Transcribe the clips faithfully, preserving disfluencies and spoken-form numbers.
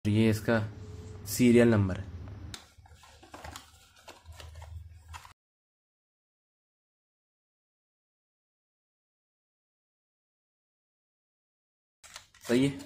ये इसका serial number है। सही है।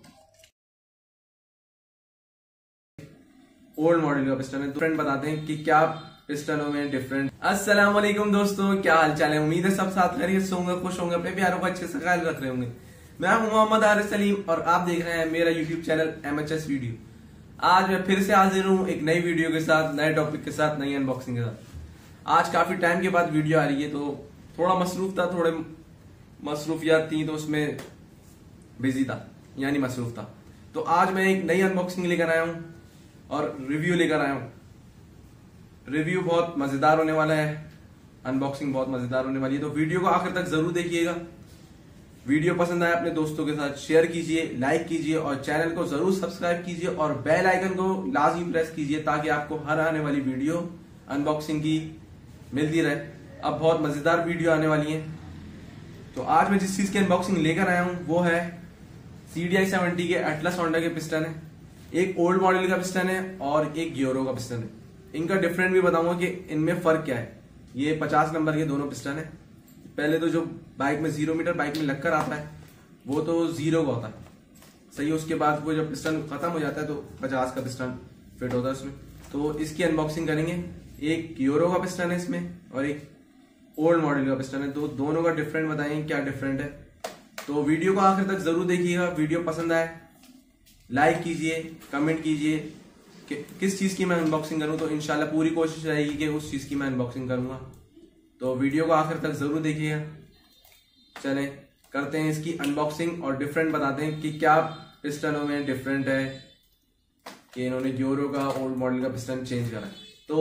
ओल्ड मॉडल का पिस्टन है। फ्रेंड बताते हैं कि क्या पिस्टनों में डिफरेंट। अस्सलाम वालेकुम दोस्तों, क्या हाल चाल है। उम्मीद है सब साथ खैरियत से होंगे, खुश होंगे, अपने प्यारों का अच्छे से ख्याल रख रहे होंगे। मैं हूं मोहम्मद आरिफ सलीम और आप देख रहे हैं मेरा YouTube channel M H S video. आज मैं फिर से हाजिर हूं एक नई वीडियो के साथ, नए टॉपिक के साथ, नई अनबॉक्सिंग के साथ। आज काफी टाइम के बाद वीडियो आ रही है, तो थोड़ा मसरूफ था, थोड़े मसरूफियात थी, तो उसमें बिजी था, यानी मसरूफ था। तो आज मैं एक नई अनबॉक्सिंग लेकर आया हूं और रिव्यू लेकर आया हूं। रिव्यू बहुत मजेदार होने वाला है, अनबॉक्सिंग बहुत मजेदार होने वाली है, तो वीडियो को आखिर तक जरूर देखिएगा। वीडियो पसंद आए अपने दोस्तों के साथ शेयर कीजिए, लाइक कीजिए और चैनल को जरूर सब्सक्राइब कीजिए और बेल आइकन को लाजमी प्रेस कीजिए ताकि आपको हर आने वाली वीडियो अनबॉक्सिंग की मिलती रहे। अब बहुत मजेदार वीडियो आने वाली है। तो आज मैं जिस चीज की अनबॉक्सिंग लेकर आया हूं वो है सी डी आई सेवेंटी के एटलस होंडा के पिस्टन है। एक ओल्ड मॉडल का पिस्टन है और एक गियोरो का पिस्टन है। इनका डिफरेंट भी बताऊंगा कि इनमें फर्क क्या है। ये पचास नंबर के दोनों पिस्टन है। पहले तो जो बाइक में जीरो मीटर बाइक में लगकर आता है वो तो जीरो का होता है, सही है। उसके बाद वो जब पिस्टन खत्म हो जाता है तो पचास का पिस्टन फिट होता है उसमें। तो इसकी अनबॉक्सिंग करेंगे। एक गियोरो का पिस्टन है इसमें और एक ओल्ड मॉडल का पिस्टन है। तो दोनों का डिफरेंट बताएंगे क्या डिफरेंट है। तो वीडियो को आखिर तक जरूर देखिएगा। वीडियो पसंद आए लाइक कीजिए, कमेंट कीजिए कि किस चीज की मैं अनबॉक्सिंग करूं। तो इंशाल्लाह पूरी कोशिश रहेगी कि उस चीज की मैं अनबॉक्सिंग करूंगा। तो वीडियो को आखिर तक जरूर देखिएगा। चले करते हैं इसकी अनबॉक्सिंग और डिफरेंट बताते हैं कि क्या पिस्टनों में डिफरेंट है कि इन्होंने गियोरो का ओल्ड मॉडल का पिस्टन चेंज करा। तो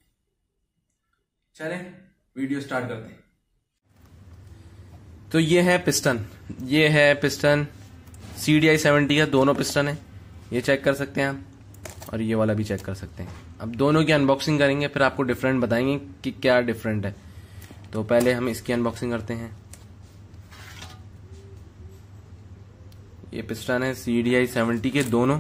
चले वीडियो स्टार्ट करते हैं। तो ये है पिस्टन, ये है piston C D I seventy का, दोनों पिस्टन है। ये चेक कर सकते हैं आप और ये वाला भी चेक कर सकते हैं। अब दोनों की अनबॉक्सिंग करेंगे, फिर आपको डिफरेंट बताएंगे कि क्या डिफरेंट है। तो पहले हम इसकी अनबॉक्सिंग करते हैं। ये पिस्टन है सी डी आई सेवेंटी के दोनों।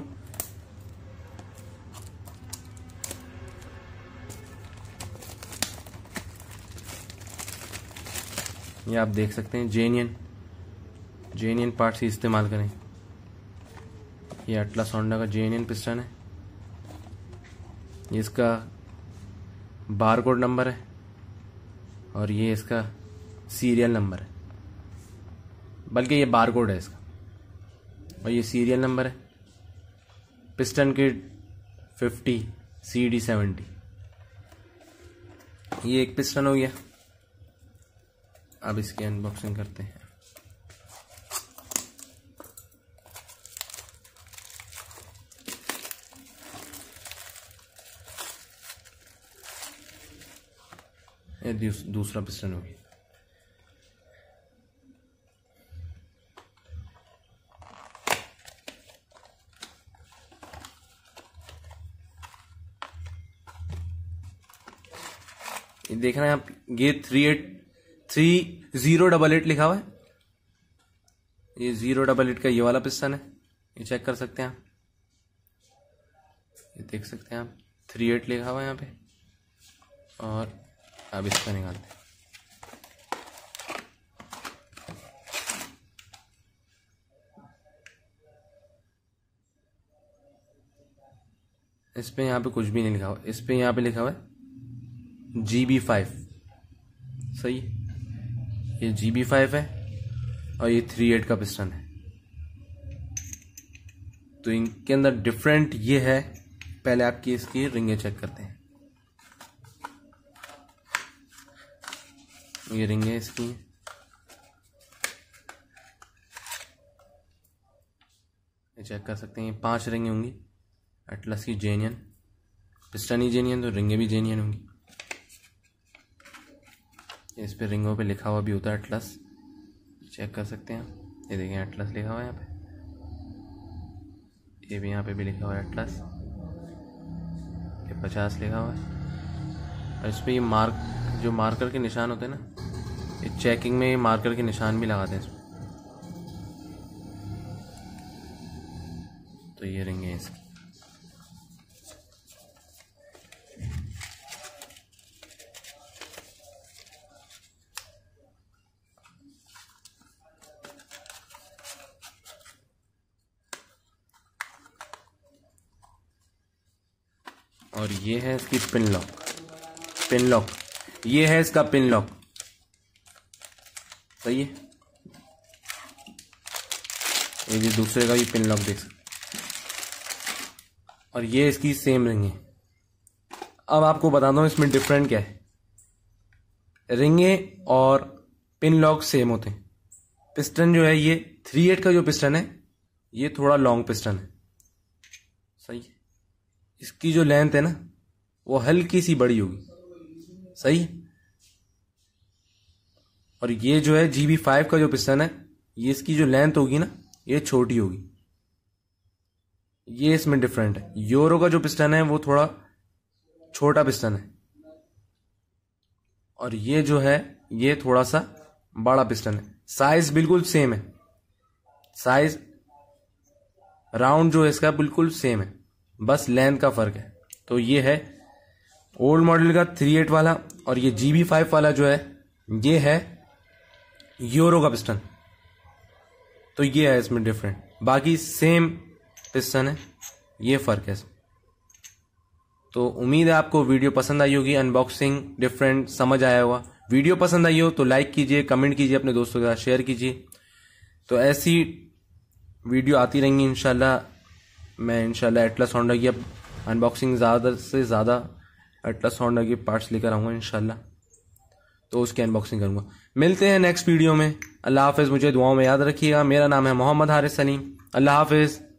ये आप देख सकते हैं, जेन्युइन जेन्युइन पार्ट्स ही इस्तेमाल करें। ये एटलस होंडा का जेन्युइन पिस्टन है। ये इसका बार कोड नंबर है और ये इसका सीरियल नंबर है, बल्कि ये बार कोड है इसका और ये सीरियल नंबर है। Piston kit fifty C D seventy. ये एक पिस्टन हो गया। अब इसकी अनबॉक्सिंग करते हैं। ये दूसरा पिस्टन हो गया। ये देख रहे हैं आप, ये three eight three zero double eight लिखा हुआ है। ये जीरो डबल एट का ये वाला पिस्टन है। ये चेक कर सकते हैं आप, ये देख सकते हैं आप, थ्री एट लिखा हुआ है यहाँ पे। और अब इसका निकालते हैं। इस पे यहाँ पे कुछ भी नहीं लिखा हुआ। इस पे यहाँ पे लिखा हुआ है जी बी फाइव। सही, ये जी बी फाइव है और ये थ्री एट का पिस्टन है। तो इनके अंदर डिफरेंट ये है। पहले आपकी इसकी रिंगें चेक करते हैं। ये रिंगें इसकी, ये चेक कर सकते हैं। पांच रिंगें होंगी एटलस की, जेन्युइन। पिस्टन ही जेन्युइन तो रिंगें भी जेन्युइन होंगी। इस पे रिंगों पे लिखा हुआ भी होता है एटलस, चेक कर सकते हैं। ये देखें एटलस लिखा हुआ है यहाँ पे। ये भी यहाँ पे भी लिखा हुआ है एटलस। ये पचास लिखा हुआ है। और इस पे ये मार्क, जो मार्कर के निशान होते हैं ना, ये चेकिंग में ये मार्कर के निशान भी लगाते हैं इसमें। तो ये रिंग है इसकी। और ये है इसकी पिन लॉक। पिन लॉक ये है इसका पिन लॉक, सही है। ये भी दूसरे का भी पिन लॉक देख सकते। और ये इसकी सेम रिंग है। अब आपको बताता हूं इसमें डिफरेंट क्या है। रिंगे और पिन लॉक सेम होते हैं। पिस्टन जो है ये थ्री एट का जो पिस्टन है ये थोड़ा लॉन्ग पिस्टन है, सही है। इसकी जो लेंथ है ना वो हल्की सी बड़ी होगी, सही। और ये जो है जी बी फाइव का जो पिस्टन है ये इसकी जो लेंथ होगी ना ये छोटी होगी। ये इसमें डिफरेंट है। यूरो का जो पिस्टन है वो थोड़ा छोटा पिस्टन है और ये जो है ये थोड़ा सा बड़ा पिस्टन है। साइज बिल्कुल सेम है, साइज राउंड जो है इसका बिल्कुल सेम है, बस लेंथ का फर्क है। तो ये है ओल्ड मॉडल का थ्री एट वाला और ये जी बी फाइव वाला जो है ये है यूरो का पिस्टन। तो ये है इसमें डिफरेंट, बाकी सेम पिस्टन है, ये फर्क है। तो उम्मीद है आपको वीडियो पसंद आई होगी, अनबॉक्सिंग डिफरेंट समझ आया होगा। वीडियो पसंद आई हो तो लाइक कीजिए, कमेंट कीजिए, अपने दोस्तों के साथ शेयर कीजिए। तो ऐसी वीडियो आती रहेंगी इंशाल्लाह। मैं इंशाल्लाह एटलस होंडा की अब अनबॉक्सिंग ज़्यादा से ज़्यादा एटलस होंडा के पार्ट्स लेकर आऊँगा इंशाल्लाह, तो उसकी अनबॉक्सिंग करूँगा। मिलते हैं नेक्स्ट वीडियो में। अल्लाह हाफिज़। मुझे दुआओं में याद रखिएगा। मेरा नाम है मोहम्मद हारिस सलीम। अल्लाह हाफिज़।